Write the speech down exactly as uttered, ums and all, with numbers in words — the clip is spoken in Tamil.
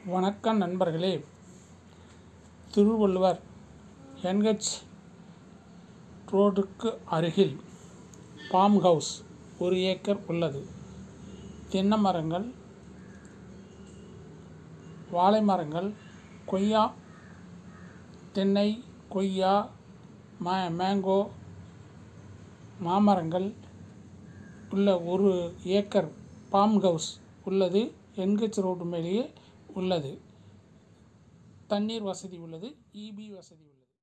வணக்கம் நண்பர்களே. திருவள்ளுவர் என்ஹெச் ரோடுக்கு அருகில் ஃபார்ம் ஹவுஸ் ஒரு ஏக்கர் உள்ளது. தென்னை மரங்கள், வாழை மரங்கள், கொய்யா, தென்னை, கொய்யா, மா மேங்கோ, மாமரங்கள் உள்ள ஒரு ஏக்கர் ஃபார்ம் ஹவுஸ் உள்ளது. என்ஹெச் ரோடு மேலேயே உள்ளது. தண்ணீர் வசதி உள்ளது. இபி வசதி உள்ளது.